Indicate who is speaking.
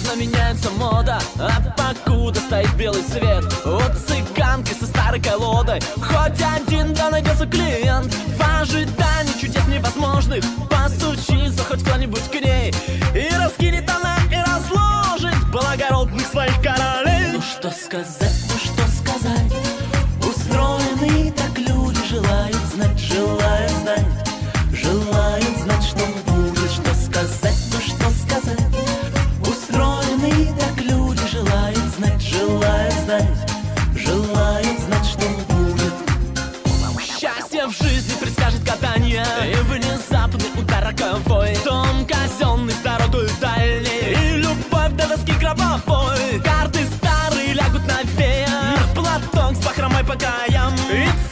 Speaker 1: Словно меняется мода, а покуда стоит белый свет. У цыганки со старой колодой хоть один, да найдется клиент. В ожидании чудес невозможных постучится хоть кто-нибудь к ней и раскинет она, и разложит благородных своих королей. Ну что сказать, ну что сказать, устроены так люди, желают знать, желают знать, желают знать, что будет. Что сказать, ну что сказать, устроены так люди, желают знать, желают знать, желают знать, что будет. Счастье в жизни предскажет гадание, и внезапный удар роковой, дом казенный с дорогой дальней, и любовь до доски гробовой. Карты старые лягут на веер, платок с бахромой по краям, и